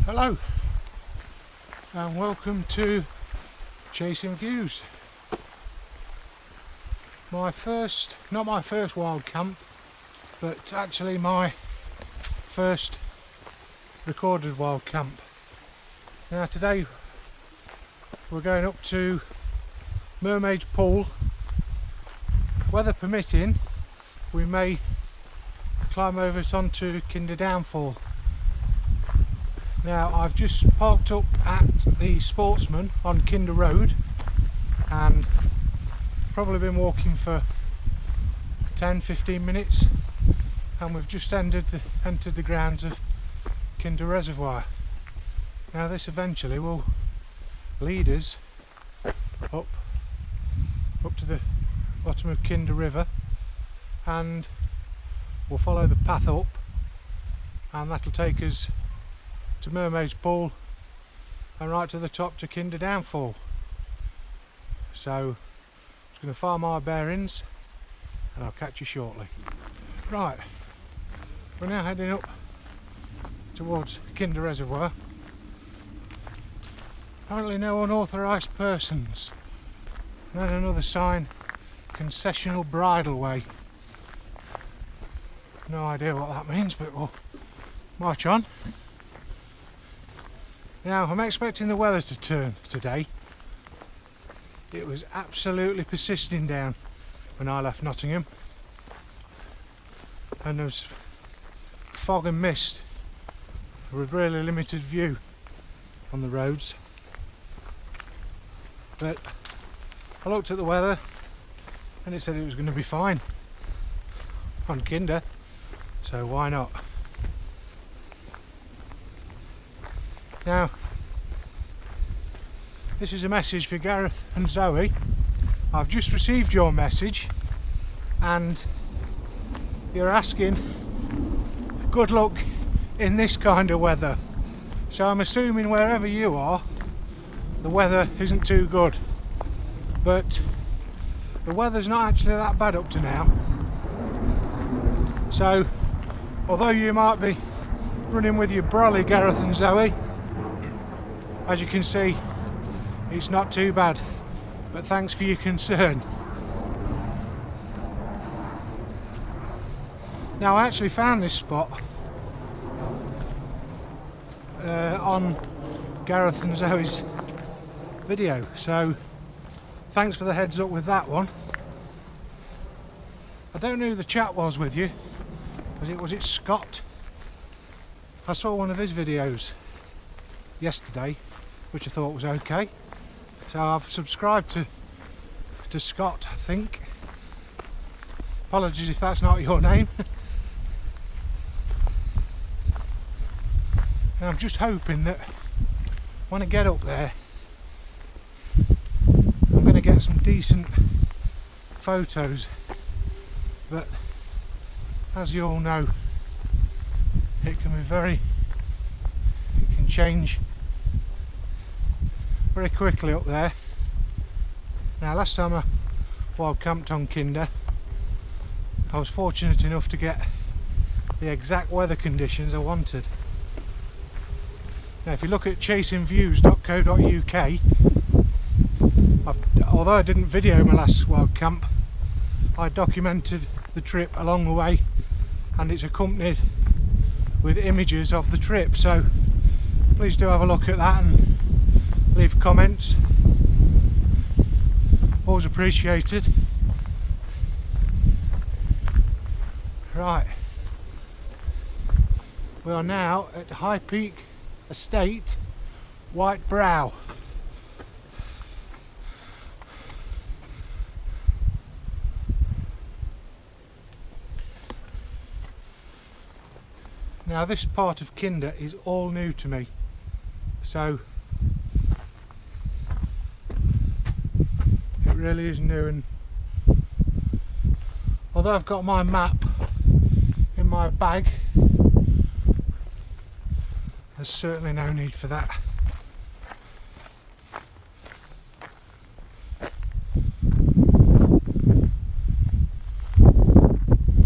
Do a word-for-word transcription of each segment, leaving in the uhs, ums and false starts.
Hello and welcome to Chasing Views. My first, not my first wild camp, but actually my first recorded wild camp. Now today we're going up to Mermaid's Pool. Weather permitting, we may climb over it onto Kinder Downfall. Now I've just parked up at the Sportsman on Kinder Road and probably been walking for ten to fifteen minutes, and we've just entered the, entered the grounds of Kinder Reservoir. Now this eventually will lead us up, up to the bottom of Kinder River, and we'll follow the path up and that'll take us to Mermaid's Pool and right to the top to Kinder Downfall. So I'm just going to file my bearings and I'll catch you shortly. Right, we're now heading up towards Kinder Reservoir. Apparently no unauthorised persons. And then another sign, concessional bridleway. No idea what that means, but we'll march on. Now I'm expecting the weather to turn today. It was absolutely persisting down when I left Nottingham, and there was fog and mist with really limited view on the roads. But I looked at the weather and it said it was going to be fine on Kinder, so why not? Now, this is a message for Gareth and Zoe. I've just received your message and you're asking good luck in this kind of weather. So I'm assuming wherever you are, the weather isn't too good. But the weather's not actually that bad up to now. So, although you might be running with your brolly, Gareth and Zoe, as you can see, it's not too bad, but thanks for your concern. Now I actually found this spot uh, on Gareth and Zoe's video, so thanks for the heads up with that one. I don't know who the chap was with you. Was it, was it Scott? I saw one of his videos yesterday, which I thought was okay, so I've subscribed to to Scott, I think. Apologies if that's not your name. And I'm just hoping that when I get up there I'm going to get some decent photos, but as you all know, it can be very, it can change very quickly up there. Now last time I wild camped on Kinder, I was fortunate enough to get the exact weather conditions I wanted. Now if you look at chasing views dot co dot U K, I've, although I didn't video my last wild camp, I documented the trip along the way and it's accompanied with images of the trip, so please do have a look at that and leave comments, always appreciated. Right, we are now at High Peak Estate, White Brow. Now this part of Kinder is all new to me, so it really is new, and although I've got my map in my bag, there's certainly no need for that.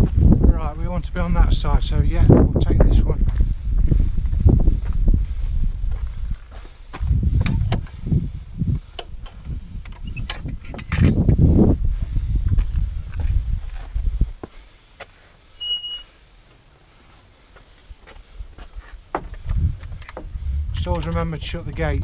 Right, we want to be on that side, so yeah, we'll take this one. Just always remember to shut the gate.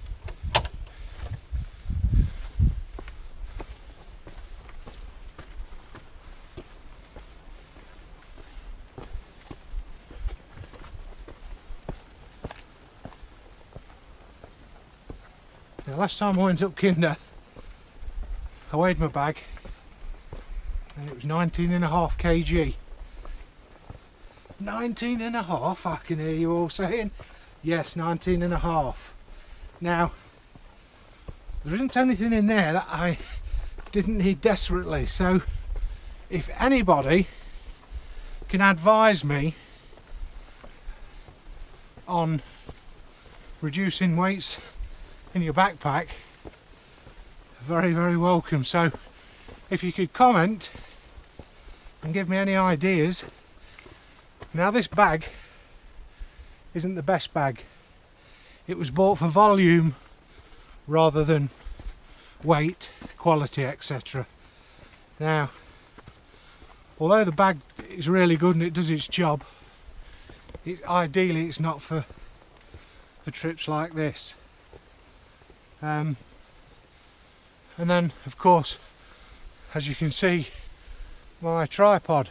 Now, last time I went up Kinder, I weighed my bag and it was nineteen and a half kilograms. nineteen and a half, I can hear you all saying. Yes, nineteen and a half. Now, there isn't anything in there that I didn't need desperately, so if anybody can advise me on reducing weights in your backpack, very very welcome. So if you could comment and give me any ideas. Now, this bag isn't the best bag. It was bought for volume rather than weight, quality, et cetera. Now, although the bag is really good and it does its job, it, ideally it's not for for trips like this. Um, and then, of course, as you can see, my tripod,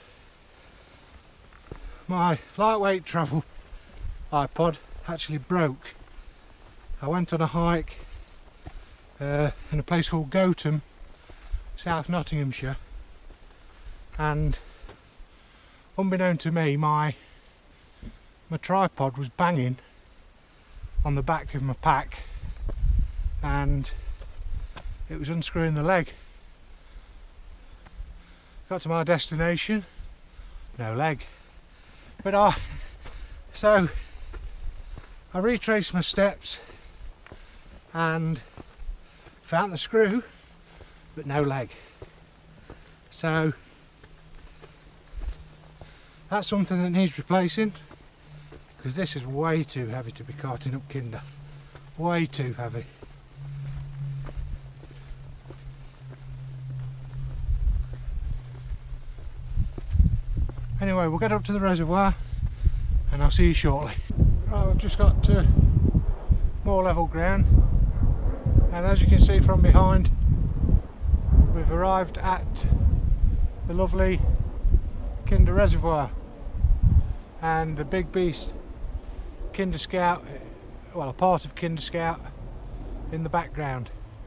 my lightweight travel iPod actually broke. I went on a hike uh, in a place called Gotham, South Nottinghamshire, and unbeknown to me, my my tripod was banging on the back of my pack and it was unscrewing the leg. Got to my destination, no leg. But I, so I retraced my steps and found the screw, but no leg. So that's something that needs replacing, because this is way too heavy to be carting up Kinder. Way too heavy. Anyway, we'll get up to the reservoir and I'll see you shortly. Right, we've just got to more level ground, and as you can see from behind, we've arrived at the lovely Kinder Reservoir and the big beast Kinder Scout, well, a part of Kinder Scout in the background.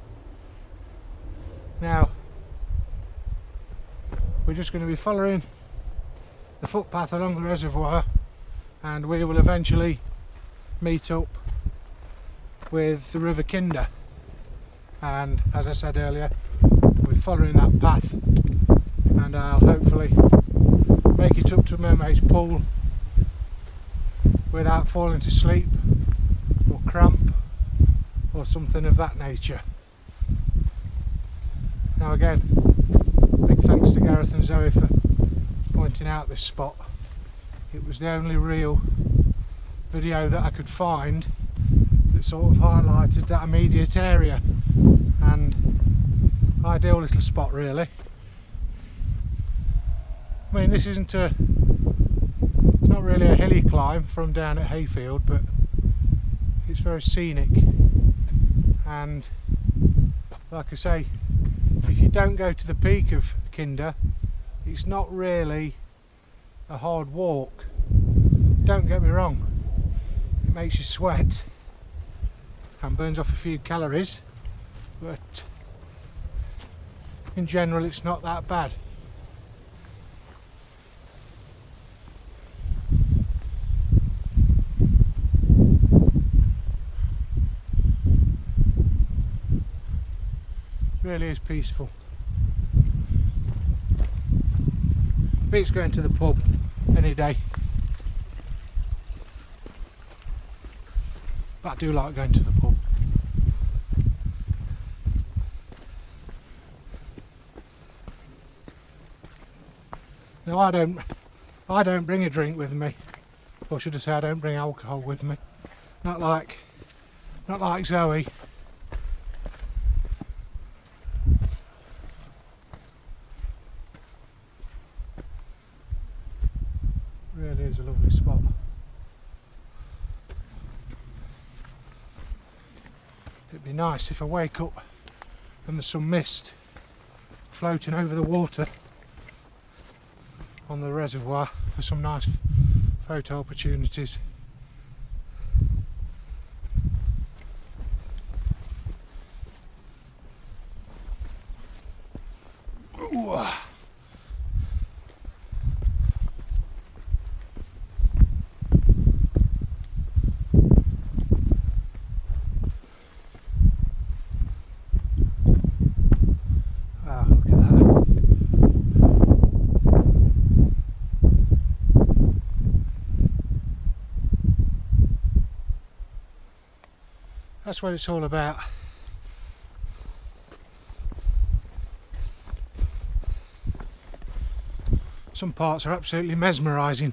Now, we're just going to be following the footpath along the reservoir and we will eventually meet up with the River Kinder, and as I said earlier, we're following that path and I'll hopefully make it up to Mermaid's Pool without falling to sleep or cramp or something of that nature. Now again, big thanks to Gareth and Zoe for pointing out this spot. It was the only real video that I could find that sort of highlighted that immediate area, and ideal little spot really. I mean, this isn't a, it's not really a hilly climb from down at Hayfield, but it's very scenic, and like I say, if you don't go to the peak of Kinder, it's not really a hard walk. Don't get me wrong, it makes you sweat and burns off a few calories, but in general it's not that bad. It really is peaceful. Beats going to the pub any day, but I do like going to the pub. Now, I don't I don't bring a drink with me, or should I say I don't bring alcohol with me. Not like not like Zoe. Really is a lovely spot. It'd be nice if I wake up and there's some mist floating over the water on the reservoir for some nice photo opportunities. Ooh. That's what it's all about. Some parts are absolutely mesmerising.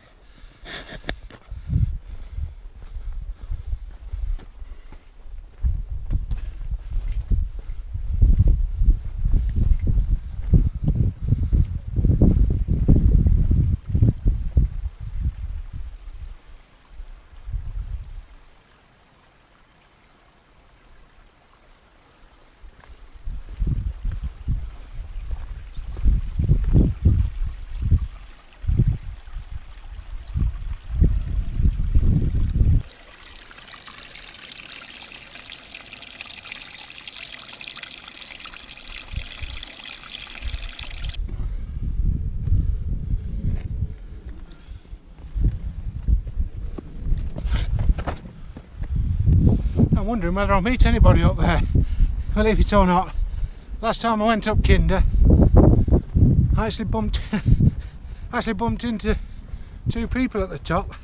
I'm wondering whether I'll meet anybody up there, believe it or not. Last time I went up Kinder, I actually bumped actually bumped into two people at the top.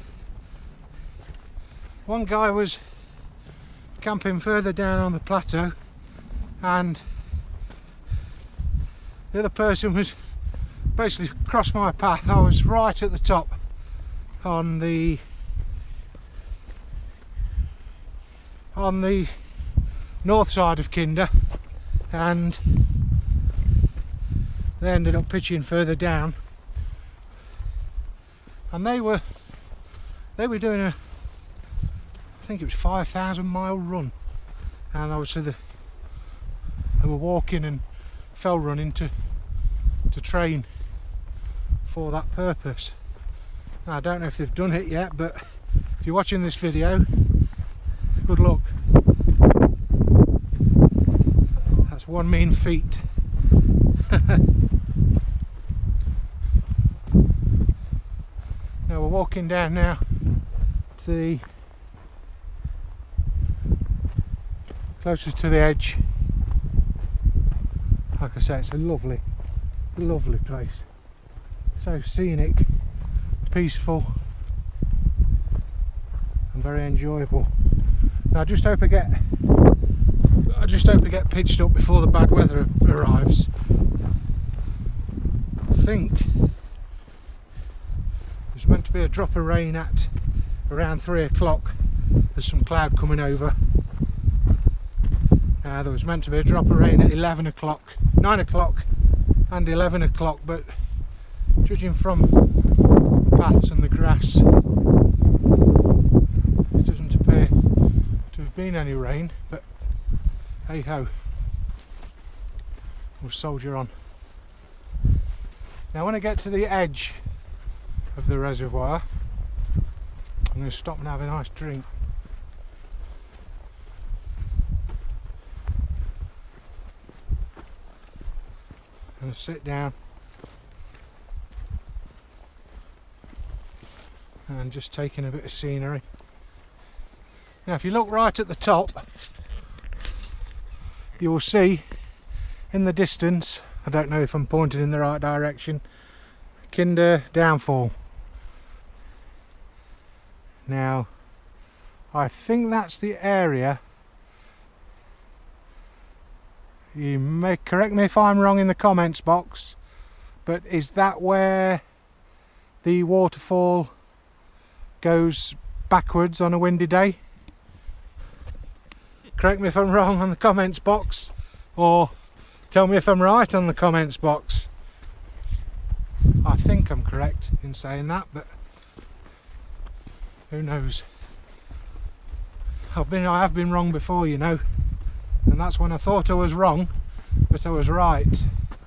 One guy was camping further down on the plateau and the other person was basically crossed my path. I was right at the top on the on the north side of Kinder, and they ended up pitching further down, and they were they were doing a I think it was five thousand mile run, and obviously the, they were walking and fell running to to train for that purpose. Now, I don't know if they've done it yet, but if you're watching this video, good luck. That's one mean feat. Now we're walking down now to the closer to the edge. Like I say, it's a lovely, lovely place. So scenic, peaceful, and very enjoyable. Now I just hope I get I just hope I get pitched up before the bad weather arrives. I think there's meant to be a drop of rain at around three o'clock. There's some cloud coming over. Uh, there was meant to be a drop of rain at eleven o'clock, nine o'clock and eleven o'clock, but judging from the paths and the grass, it doesn't appear to have been any rain, but hey ho, we'll soldier on. Now when I get to the edge of the reservoir, I'm going to stop and have a nice drink. I'm going to sit down and just taking a bit of scenery. Now if you look right at the top, you will see in the distance, I don't know if I'm pointing in the right direction, Kinder Downfall. Now I think that's the area. You may correct me if I'm wrong in the comments box, but is that where the waterfall goes backwards on a windy day? Correct me if I'm wrong on the comments box, or tell me if I'm right on the comments box. I think I'm correct in saying that, but who knows? I've been I have been wrong before, you know. and that's when I thought I was wrong, but I was right.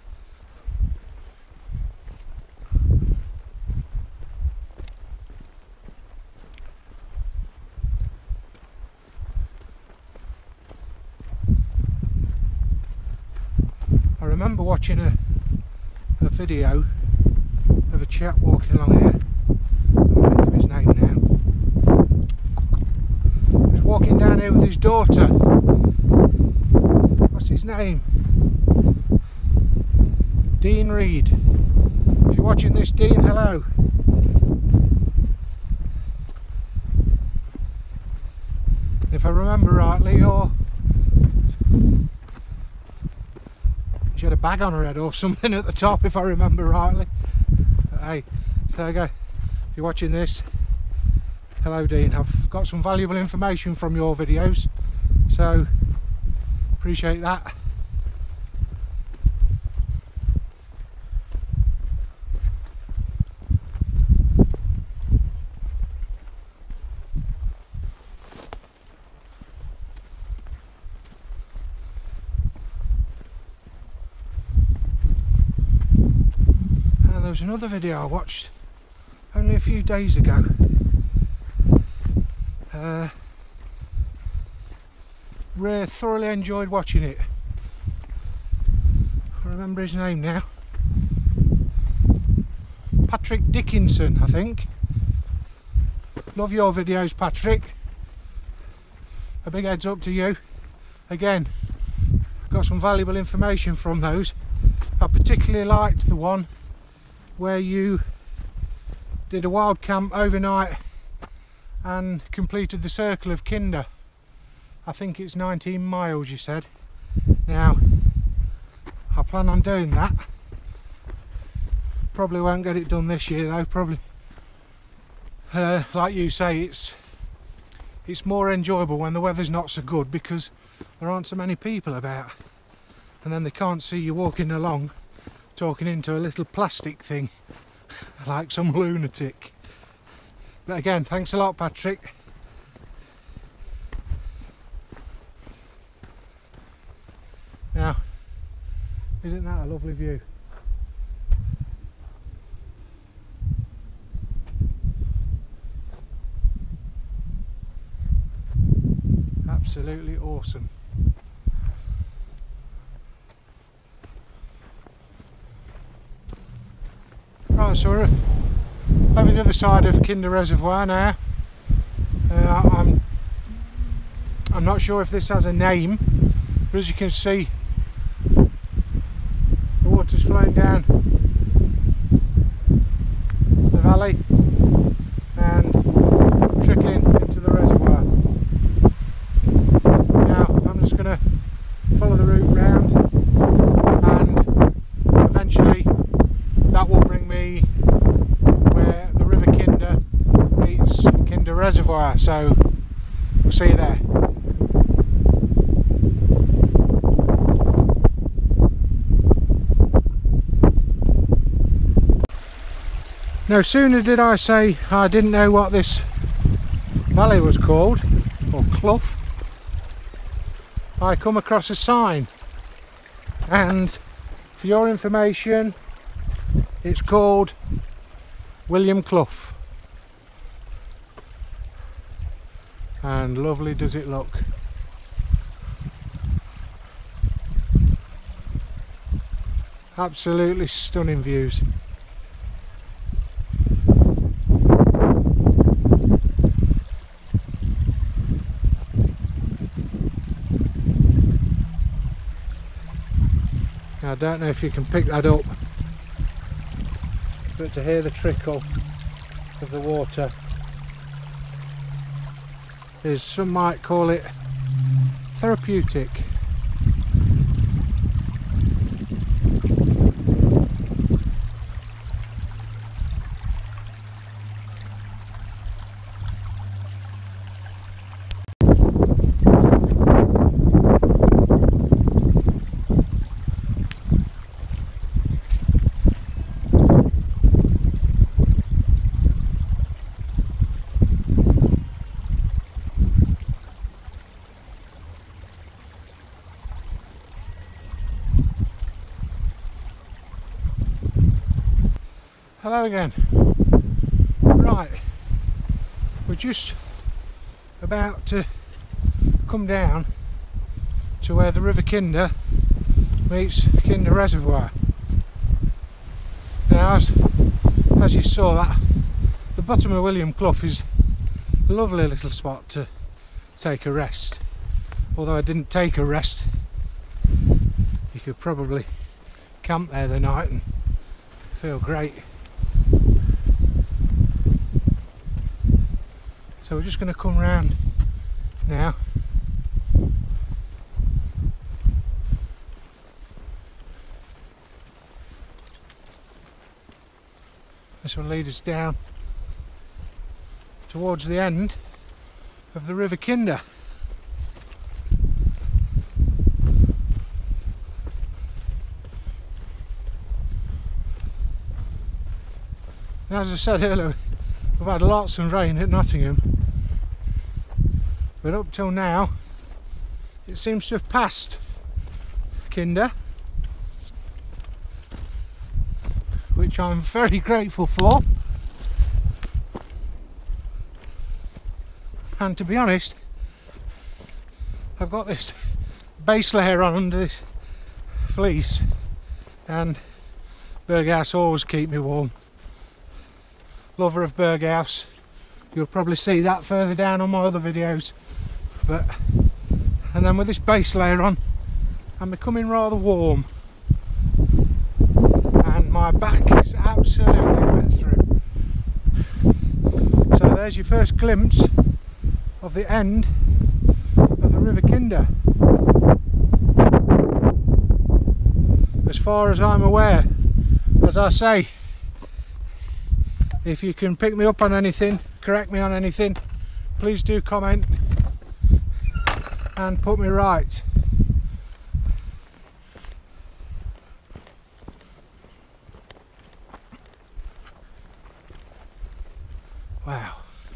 I remember watching a, a video of a chap walking along here. I can't think of his name now. He was walking down here with his daughter. What's his name? Dean Reed. If you're watching this, Dean, hello. If I remember rightly, you're she had a bag on her head or something at the top, if I remember rightly. But hey, so there you go. If you're watching this, hello Dean. I've got some valuable information from your videos, so appreciate that. There was another video I watched only a few days ago. Uh, really thoroughly enjoyed watching it. I remember his name now. Patrick Dickinson, I think. Love your videos, Patrick. A big heads up to you. Again, got some valuable information from those. I particularly liked the one where you did a wild camp overnight and completed the circle of Kinder. I think it's nineteen miles, you said. Now, I plan on doing that. Probably won't get it done this year though, probably. Uh, like you say, it's it's more enjoyable when the weather's not so good because there aren't so many people about. And then they can't see you walking along talking into a little plastic thing like some lunatic. But again, thanks a lot, Patrick. Now, isn't that a lovely view? Absolutely awesome. Right, so we're over the other side of Kinder Reservoir now. Uh, I'm I'm not sure if this has a name, but as you can see, the water's flowing down the valley and trickling into the reservoir. Now I'm just going to follow the route round, and eventually that will bring me where the River Kinder meets Kinder Reservoir, so we'll see you there. No sooner did I say I didn't know what this valley was called, or clough, I come across a sign, and for your information, it's called William Clough, and lovely does it look. Absolutely stunning views. I don't know if you can pick that up, but to hear the trickle of the water is, some might call it, therapeutic. Hello again. Right, we're just about to come down to where the River Kinder meets Kinder Reservoir. Now, as, as you saw, that the bottom of William Clough is a lovely little spot to take a rest. Although I didn't take a rest, you could probably camp there the night and feel great. So we're just going to come round now. This will lead us down towards the end of the River Kinder. As I said earlier, we've had lots of rain at Nottingham, but up till now it seems to have passed Kinder, which I'm very grateful for. And to be honest, I've got this base layer on under this fleece, and Berghaus always keep me warm. Lover of Berghaus, you'll probably see that further down on my other videos. But and then with this base layer on, I'm becoming rather warm, and my back is absolutely wet through. So there's your first glimpse of the end of the River Kinder, as far as I'm aware. As I say, if you can pick me up on anything, correct me on anything, please do comment and put me right. Wow.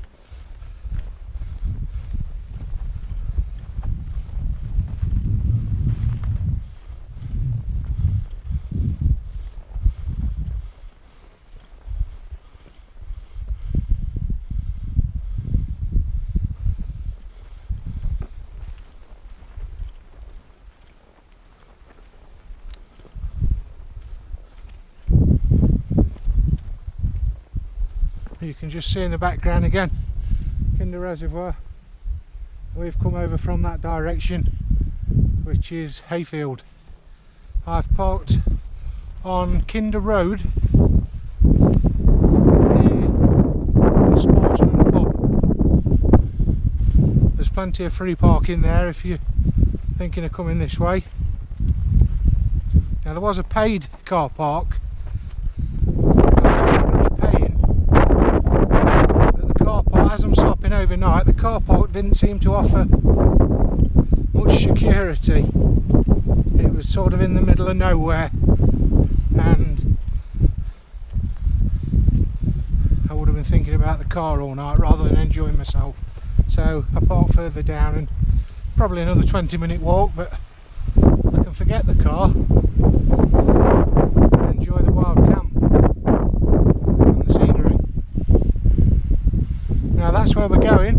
You can just see in the background again Kinder Reservoir. We've come over from that direction, which is Hayfield. I've parked on Kinder Road near the Sportsman pub. There's plenty of free parking there if you're thinking of coming this way. Now, there was a paid car park. As I'm stopping overnight, the car park didn't seem to offer much security. It was sort of in the middle of nowhere, and I would have been thinking about the car all night rather than enjoying myself. So I parked further down, and probably another twenty minute walk, but I can forget the car and enjoy the wild camp and the scenery. Now that's where we're going,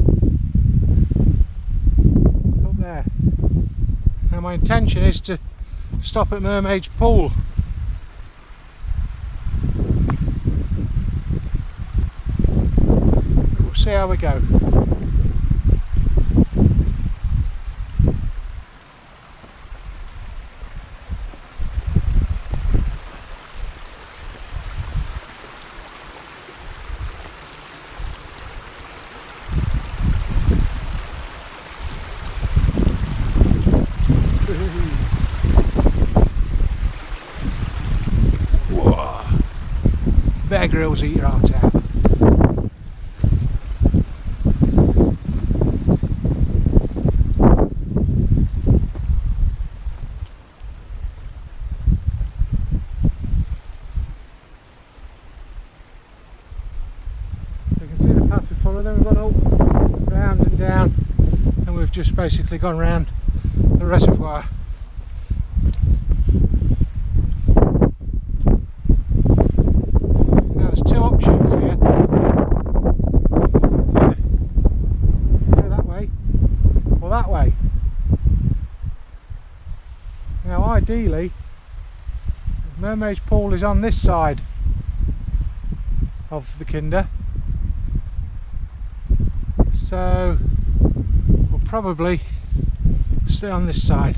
up there. Now my intention is to stop at Mermaid's Pool. We'll see how we go. Bear Grylls eat your heart out. You can see the path we follow, then we've gone up, round and down, and we've just basically gone round the reservoir. that way. Now ideally, Mermaid's Pool is on this side of the Kinder, so we'll probably stay on this side.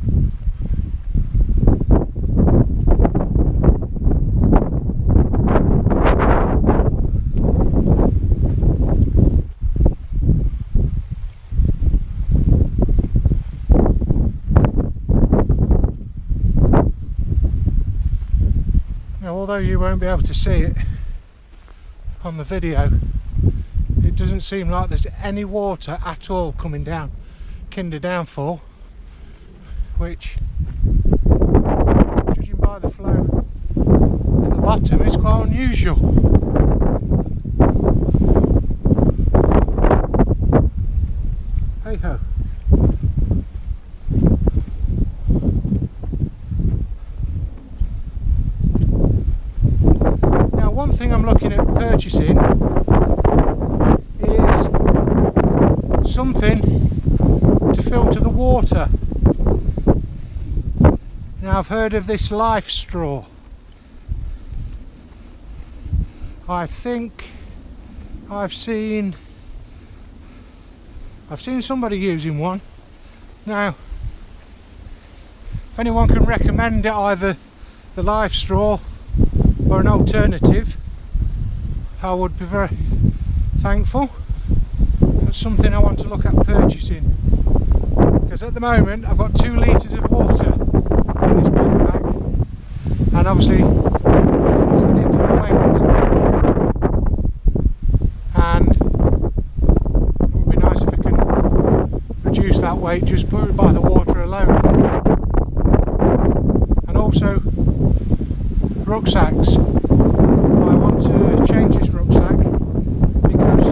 Although you won't be able to see it on the video, it doesn't seem like there's any water at all coming down Kinder Downfall, which, judging by the flow at the bottom, is quite unusual. Hey ho. One thing I'm looking at purchasing is something to filter the water. Now I've heard of this Life Straw. I think I've seen I've seen somebody using one. Now if anyone can recommend it, either the Life Straw or an alternative, I would be very thankful. That's something I want to look at purchasing, because at the moment I've got two litres of water in this backpack, and obviously it's adding to the weight, and it would be nice if I can reduce that weight just by the water alone. And also rucksacks. I want to change this rucksack because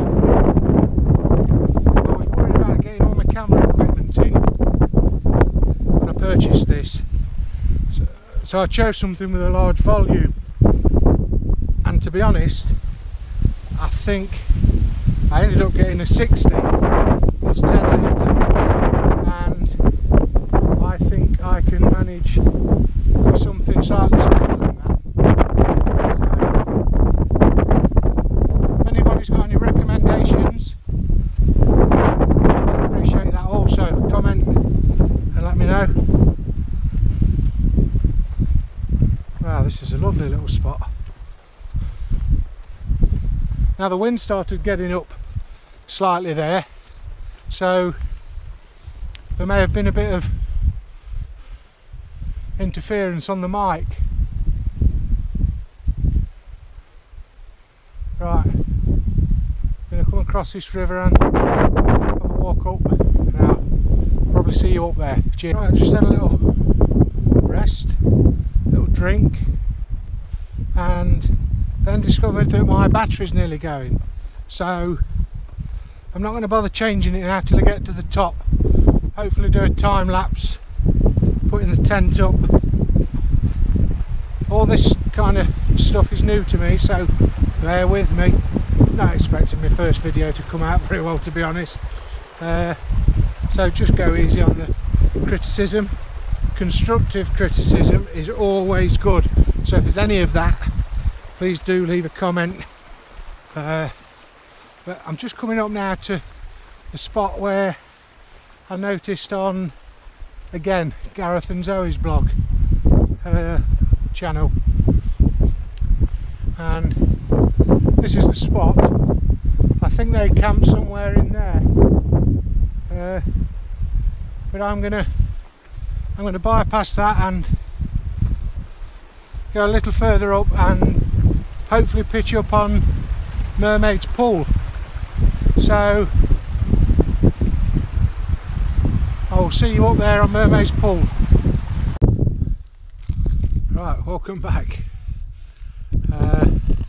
I was worried about getting all my camera equipment in when I purchased this. So, so I chose something with a large volume, and to be honest, I think I ended up getting a sixty plus ten litre, and I think I can manage with something slightly smaller than that. Got any recommendations, I'd appreciate that. Also comment and let me know. Wow, this is a lovely little spot. Now the wind started getting up slightly there, so there may have been a bit of interference on the mic. Right, going to come across this river and have a walk up. Now, probably see you up there. Cheers. Right, I just had a little rest, little drink, and then discovered that my battery's nearly going. So I'm not going to bother changing it now till I get to the top. Hopefully do a time lapse, putting the tent up. All this kind of stuff is new to me, so bear with me. Not expecting my first video to come out very well, to be honest. Uh, so just go easy on the criticism. Constructive criticism is always good. So if there's any of that, please do leave a comment. Uh, but I'm just coming up now to the spot where I noticed on, again, Gareth and Zoe's blog uh, channel, and this is the spot. I think they camp somewhere in there, uh, but I'm gonna I'm gonna bypass that and go a little further up and hopefully pitch up on Mermaid's Pool. So I'll see you up there on Mermaid's Pool. Right, welcome back. Uh,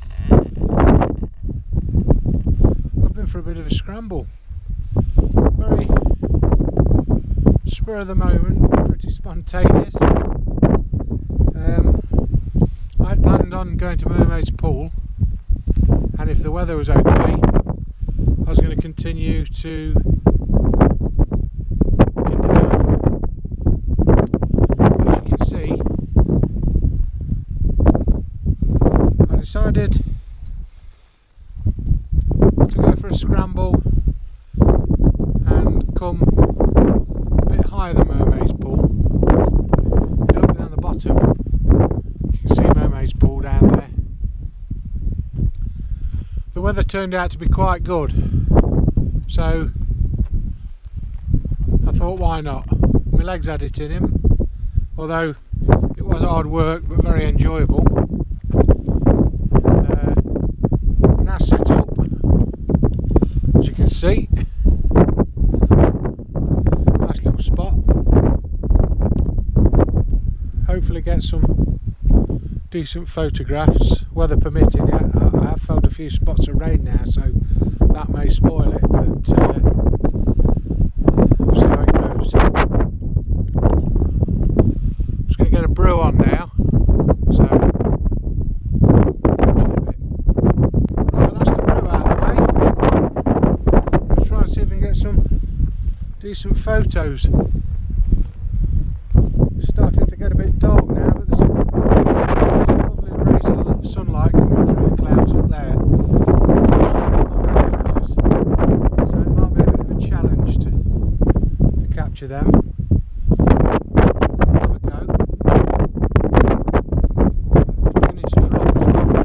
I've been for a bit of a scramble. Very spur of the moment, pretty spontaneous. Um, I'd planned on going to Mermaid's Pool, and if the weather was okay, I was going to continue to weather turned out to be quite good, so I thought why not. My legs had it in him, although it was hard work but very enjoyable. Uh, now set up, as you can see, nice little spot. Hopefully get some decent photographs, weather permitting. Yeah, I have felt a few spots of rain now, so that may spoil it, but uh, we'll see how it goes. I'm just going to get a brew on now, so right, that's the brew out of the way. Let's try and see if we can get some decent photos. It's starting to get a bit dark now, but there's a lovely rays of sunlight coming through the clouds up there. So it might be a bit of a challenge to, to capture them. Have a go. It's beginning to drop as well now.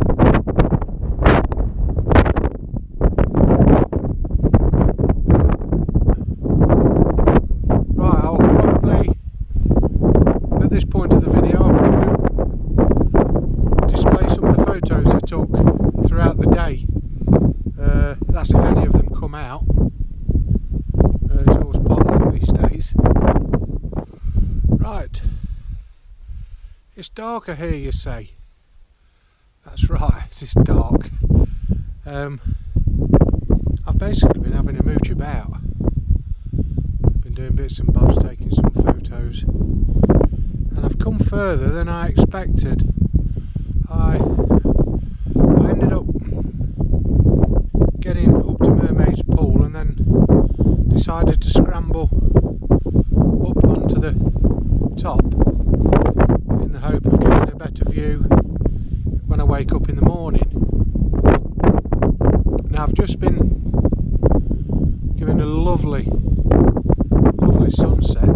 Right, I'll probably, at this point of the video, I'll probably display some of the photos I took throughout the day. Uh, that's if any of them come out. Uh, it's always potluck these days. Right, it's darker here, you say. That's right, it's dark. Um, I've basically been having a mooch about. Been doing bits and bobs, taking some photos, and I've come further than I expected. I, I ended up getting up to Mermaid's Pool and then decided to scramble up onto the top in the hope of getting a better view when I wake up in the morning. Now I've just been given a lovely, lovely sunset,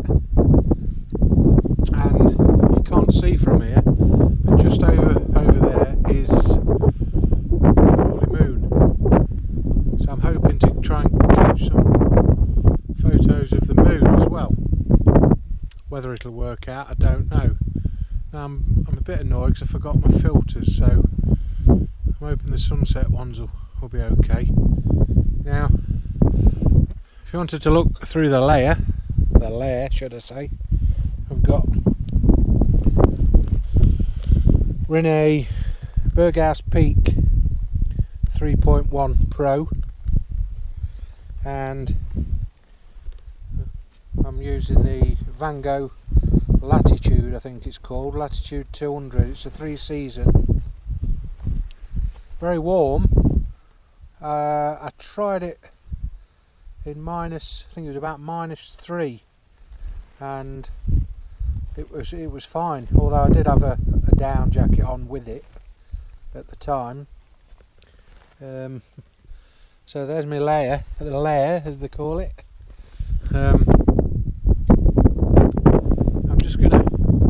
and you can't see from here, but just over over there is a lovely moon. So I'm hoping to try and catch some photos of the moon as well. Whether it'll work out, I don't know. Now I'm, I'm a bit annoyed because I forgot my filters, so I'm hoping the sunset ones will, will be okay. Now, if you wanted to look through the layer, the layer should I say, I've got we're in a Berghaus Peak three point one Pro, and I'm using the Van Gogh Latitude, I think it's called, Latitude two hundred. It's a three season, very warm. uh, I tried it in minus, I think it was about minus three, and it was it was fine, although I did have a, a down jacket on with it at the time. Um, so there's my layer, the layer as they call it. Um, I'm just gonna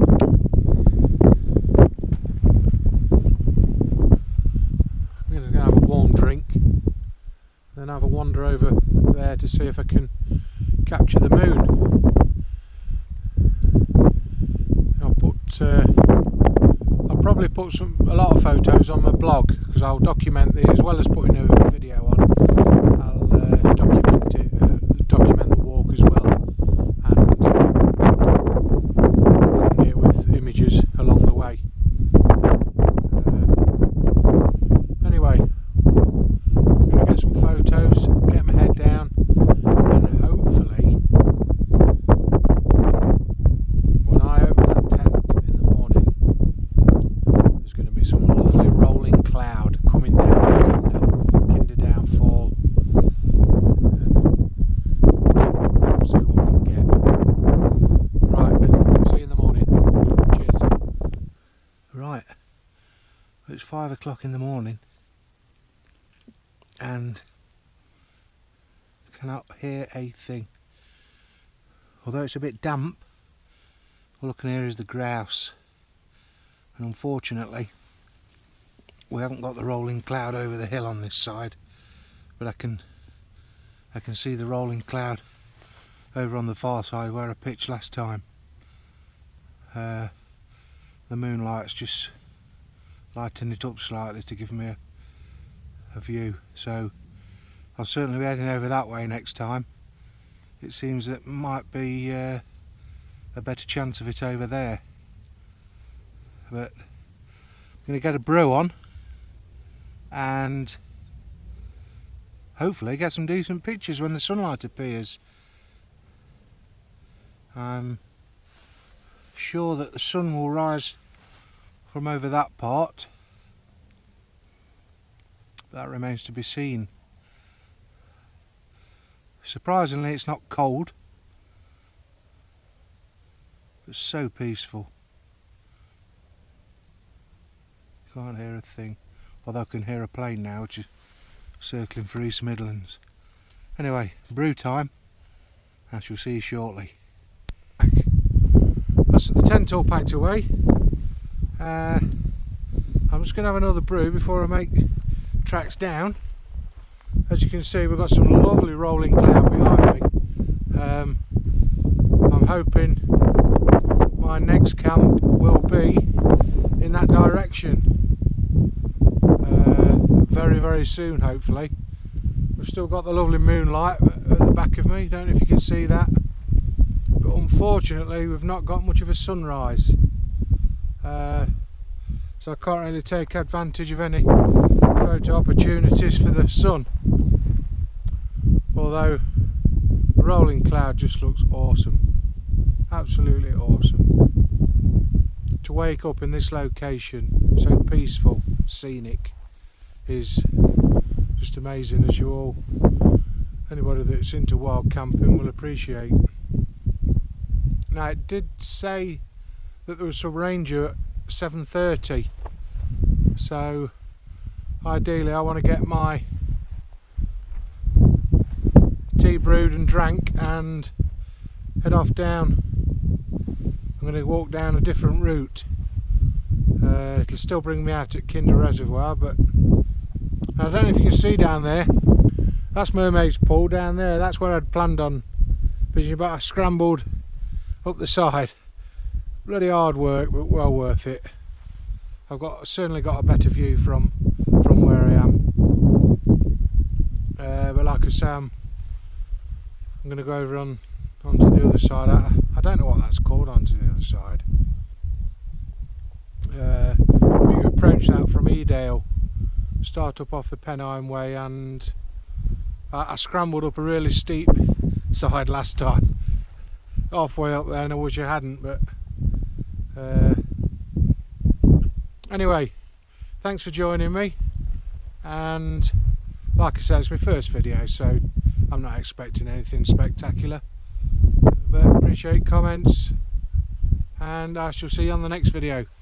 I'm gonna have a warm drink, then have a wander over there to see if I can capture the moon. I'll put uh, I'll probably put some a lot of photos on my blog, because I'll document the, as well as putting a video on, I'll uh, document it, uh, document the walk as well, and accompany it with images along the way. Uh, anyway, I'm going to get some photos, get my head down, and hopefully when I open that tent in the morning, there's going to be some lovely rolling cloud coming down from Kinder, Kinder Downfall, and see what we can get. Right, see you in the morning. Cheers. Right, it's five o'clock in the morning, and I cannot hear a thing. Although it's a bit damp, all I can hear is the grouse, and unfortunately we haven't got the rolling cloud over the hill on this side, but I can I can see the rolling cloud over on the far side where I pitched last time. Uh, the moonlight's just lighting it up slightly to give me a, a view, so I'll certainly be heading over that way next time. It seems that might be uh, a better chance of it over there, but I'm going to get a brew on and hopefully get some decent pictures when the sunlight appears. I'm sure that the sun will rise from over that part, but that remains to be seen. Surprisingly, it's not cold. It's so peaceful. Can't hear a thing, although I can hear a plane now which is circling for East Midlands. Anyway, brew time. I shall see you shortly. That's the tent all packed away. Uh, I'm just going to have another brew before I make tracks down. As you can see, we've got some lovely rolling cloud behind me. Um, I'm hoping my next camp will be in that direction uh, very very soon, hopefully. We've still got the lovely moonlight at the back of me, don't know if you can see that, but unfortunately we've not got much of a sunrise, uh, so I can't really take advantage of any photo opportunities for the sun, although the rolling cloud just looks awesome, absolutely awesome. To wake up in this location, so peaceful, scenic, is just amazing, as you all, anybody that's into wild camping will appreciate. Now, it did say that there was some rain due at seven thirty, so ideally I want to get my tea brewed and drank and head off down. I'm going to walk down a different route. Uh, it'll still bring me out at Kinder Reservoir, but I don't know if you can see down there, that's Mermaid's Pool down there. That's where I'd planned on fishing, but I scrambled up the side. Bloody hard work, but well worth it. I've got certainly got a better view from from where I am. Uh, but like I say, I'm, I'm going to go over on onto the other side. I, I don't know what that's called, onto the other side. Uh, you approach that from Edale, start up off the Pennine Way, and I, I scrambled up a really steep side last time, halfway up there, and I wish I hadn't, but uh, anyway, thanks for joining me, and like I said, it's my first video, so I'm not expecting anything spectacular, but appreciate comments, and I shall see you on the next video.